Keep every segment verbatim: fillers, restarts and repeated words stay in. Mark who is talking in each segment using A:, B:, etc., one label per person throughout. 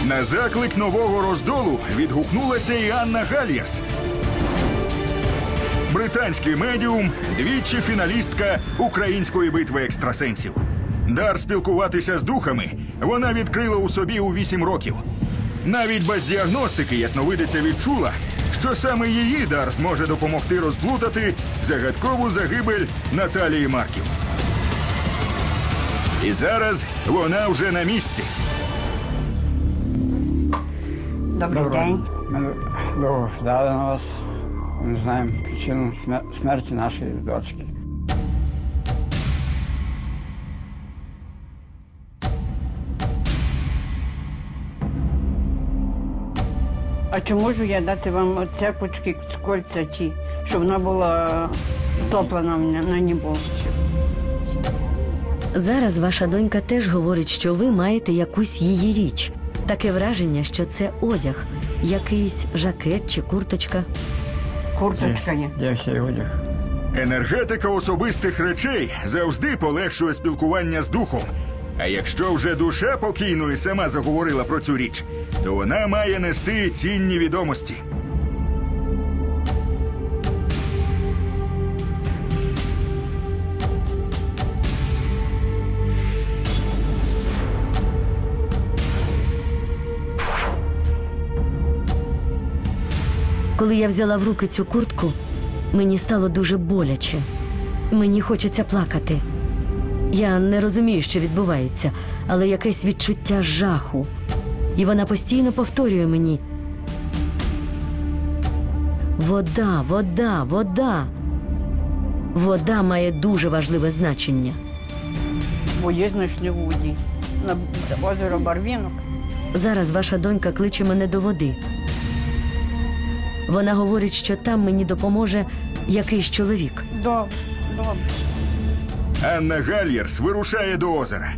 A: На заклик нового роздолу відгукнулася і Анна Гальєрс. Британський медіум, двічі фіналістка української битви екстрасенсів. Дар спілкуватися з духами вона відкрила у собі у вісім років. Навіть без діагностики ясновидиця відчула, що саме її дар зможе допомогти розплутати загадкову загибель Наталії Марків. І зараз вона вже на місці.
B: Добрий день.
C: Ми довго ждали на вас. Ми знаємо причину смерті нашої дочки.
B: А чи можу я дати вам цепочки з кольця ті, щоб вона була втоплена на небо?
D: Зараз ваша донька теж говорить, що ви маєте якусь її річ. Таке враження, що це одяг. Якийсь жакет чи курточка.
B: Курточка є.
C: Є ще й одяг.
A: Енергетика особистих речей завжди полегшує спілкування з духом. А якщо вже душа покійної сама заговорила про цю річ, то вона має нести цінні відомості.
D: Коли я взяла в руки цю куртку, мені стало дуже боляче. Мені хочеться плакати. Я не розумію, що відбувається, але якесь відчуття жаху. І вона постійно повторює мені: вода, вода, вода. Вода має дуже важливе значення.
B: Воді знайшли в воді. На озеро Барвінок.
D: Зараз ваша донька кличе мене до води. Вона говорить, що там мені допоможе якийсь чоловік.
B: Добре, добре.
A: Анна Гальєрс вирушає до озера.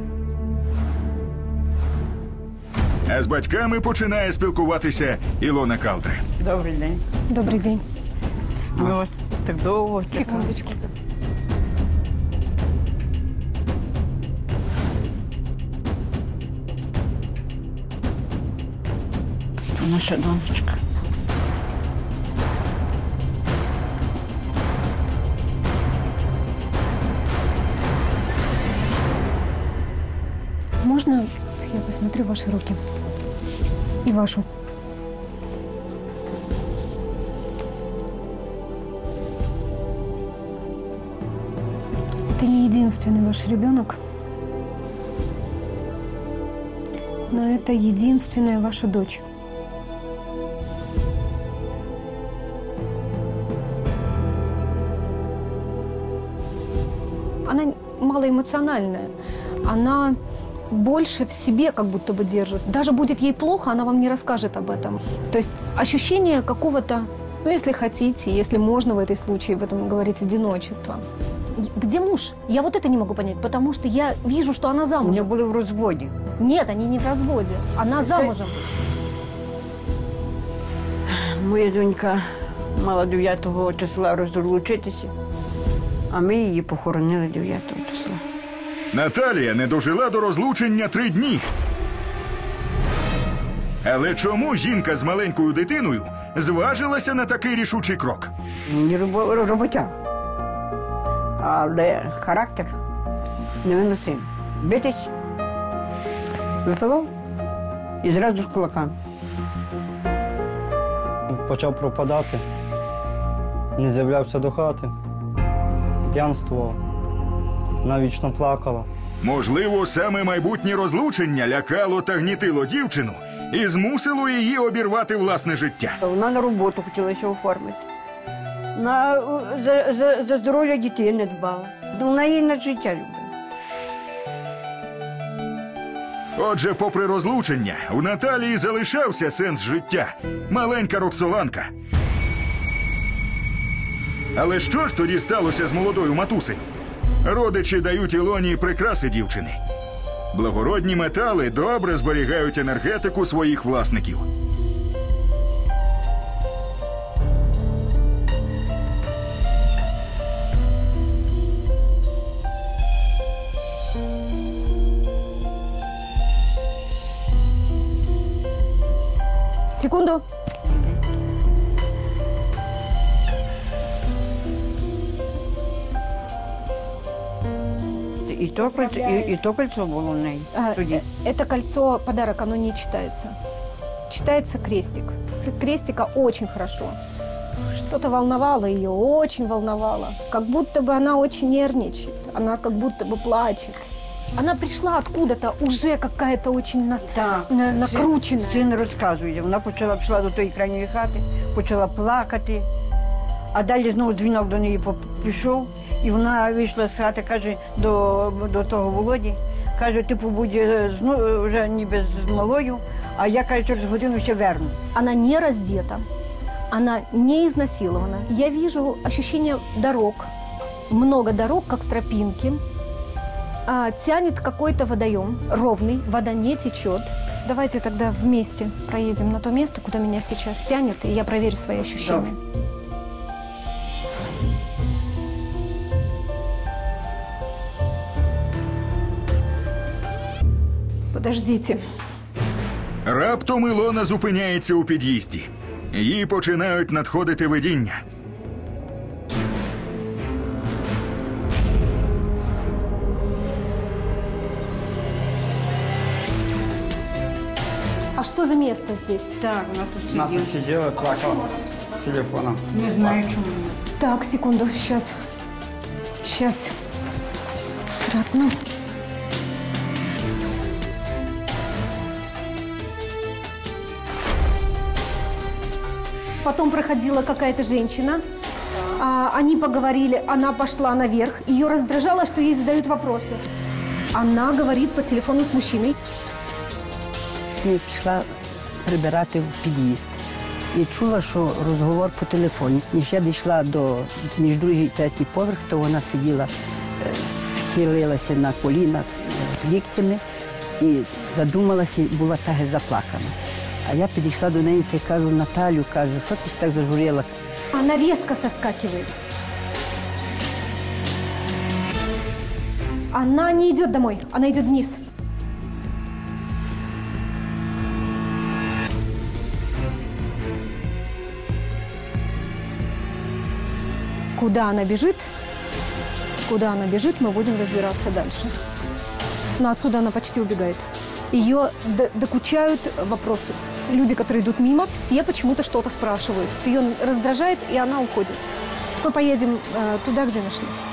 A: А з батьками починає спілкуватися Ілона Калдри.
B: Добрий день.
E: Добрий день.
B: Ми вас так довго чекали.
E: Секундочку.
B: Наша донечка.
E: Можно я посмотрю ваши руки? И вашу. Это не единственный ваш ребенок, но это единственная ваша дочь. Она малоэмоциональная. Она больше в себе как будто бы держит. Даже будет ей плохо, она вам не расскажет об этом. То есть ощущение какого-то, ну, если хотите, если можно в этой случае в этом говорить, одиночества. Где муж? Я вот это не могу понять, потому что я вижу, что она замужем.
B: Они были в разводе.
E: Нет, они не в разводе. Она замужем.
B: Моя донька мала дев'ятого числа розлучитися, а ми її похоронили дев'ятого числа.
A: Наталія не дожила до розлучення три дні. Але чому жінка з маленькою дитиною зважилася на такий рішучий крок?
B: Не роботяг, але характер невиносимий. Битись, випивав і зразу з кулаками.
F: Почав пропадати, не з'являвся до хати, п'янствував, навічно плакала.
A: Можливо, саме майбутнє розлучення лякало та гнітило дівчину і змусило її обірвати власне життя.
B: Вона на роботу хотілася оформити. На, за, за, за здоров'я дітей не дбала. Вона її на життя любила.
A: Отже, попри розлучення, у Наталії залишався сенс життя – маленька Роксоланка. Але що ж тоді сталося з молодою матусею? Родичі дають Ілоні прикраси дівчини. Благородні метали добре зберігають енергетику своїх власників.
E: Секунду.
B: І то, кольцо, і, і то кольцо було в неї
E: А,
B: тоді.
E: э, Это кольцо подарок, оно не читается. Читается крестик. С крестика очень хорошо. Что-то волновало ее, очень волновало. Как будто бы она очень нервничает, она как будто бы плачет. Она пришла откуда-то уже какая-то очень на...
B: Так,
E: на- накрученная.
B: Син розказує. Вона почала пішла до тої крайньої хати, почала плакати, а далі знову дзвінок до неї поп- пішов, і вона вийшла з хати, каже, до, до того Володі, каже, ти побудь е, з ну- вже ніби з малою, а я, каже, через годину ще верну.
E: Она не раздета, она не изнасилована. Я вижу ощущение дорог, много дорог, как тропинки. А, тянет какой-то водоем, ровный, вода не течет. Давайте тогда вместе проедем на то место, куда меня сейчас тянет, и я проверю свои ощущения. Подождите.
A: Раптом Ілона зупиняється у під'їзді. Їй починають надходити видіння.
E: А что за место здесь?
B: Так, вона тут
C: Вона
B: сиділа.
C: тут сиділа, плакала з телефоном.
B: Не знаю чому.
E: Так, секунду, сейчас. Сейчас. Аккуратно. Потом проходила какая-то женщина. А, они поговорили, она пошла наверх. Ее раздражало, что ей задают вопросы. Она говорит по телефону с мужчиной.
G: Я пішла прибирати в під'їзд і чула, що розговор по телефоні. Ніж я дійшла до між другий і третій поверх, то вона сиділа, е, схилилася на колінах е, ліктями і задумалася, і була так заплакана. А я підійшла до неї та й кажу, Наталю, кажу, що ти ж так зажурила?
E: Она резко соскакивает. Она не идет домой, она идет вниз. Куда она бежит, куда она бежит, мы будем разбираться дальше. Но отсюда она почти убегает. Ее д- докучают вопросы. Люди, которые идут мимо, все почему-то что-то спрашивают. Ее раздражает, и она уходит. Мы поедем э, туда, где нашли.